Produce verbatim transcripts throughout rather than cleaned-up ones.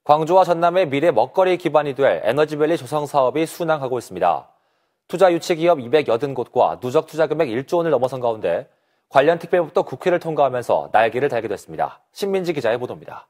광주와 전남의 미래 먹거리 기반이 될 에너지밸리 조성 사업이 순항하고 있습니다. 투자 유치 기업 이백팔십 곳과 누적 투자 금액 일조 원을 넘어선 가운데 관련 특별법도 국회를 통과하면서 날개를 달게 됐습니다. 신민지 기자의 보도입니다.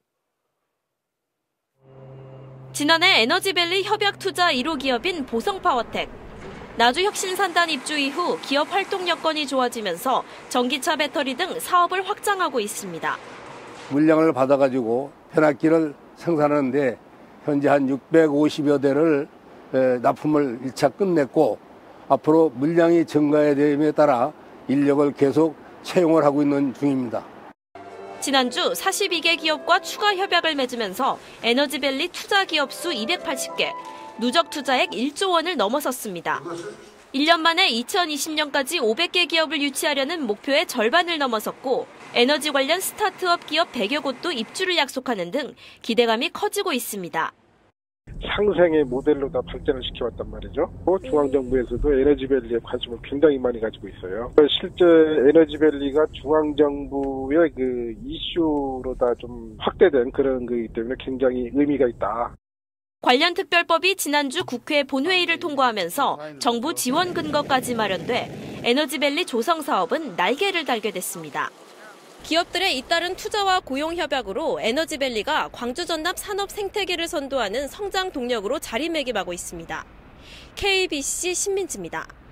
지난해 에너지밸리 협약 투자 일 호 기업인 보성파워텍. 나주혁신산단 입주 이후 기업 활동 여건이 좋아지면서 전기차 배터리 등 사업을 확장하고 있습니다. 물량을 받아가지고 변압기를 생산하는데 현재 한 육백오십여 대를 납품을 일 차 끝냈고 앞으로 물량이 증가해야 됨에 따라 인력을 계속 채용을 하고 있는 중입니다. 지난주 사십이 개 기업과 추가 협약을 맺으면서 에너지밸리 투자 기업 수 이백팔십 개, 누적 투자액 일조 원을 넘어섰습니다. 일 년 만에 이천이십 년까지 오백 개 기업을 유치하려는 목표의 절반을 넘어섰고 에너지 관련 스타트업 기업 백여 곳도 입주를 약속하는 등 기대감이 커지고 있습니다. 상생의 모델로 다 발전을 시켜왔단 말이죠. 중앙정부에서도 에너지밸리에 관심을 굉장히 많이 가지고 있어요. 실제 에너지밸리가 중앙정부의 그 이슈로 다 좀 확대된 그런 거이기 때문에 굉장히 의미가 있다. 관련 특별법이 지난주 국회 본회의를 통과하면서 정부 지원 근거까지 마련돼 에너지밸리 조성 사업은 날개를 달게 됐습니다. 기업들의 잇따른 투자와 고용 협약으로 에너지밸리가 광주 전남 산업 생태계를 선도하는 성장 동력으로 자리매김하고 있습니다. 케이비씨 신민지입니다.